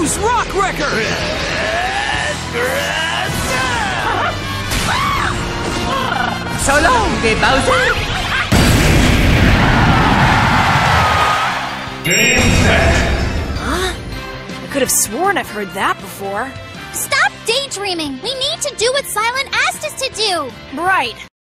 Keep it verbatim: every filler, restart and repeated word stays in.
Use Rock Wrecker! So long, Bowser! Game set! Huh? I could have sworn I've heard that before. Stop daydreaming! We need to do what Silent asked us to do! Right.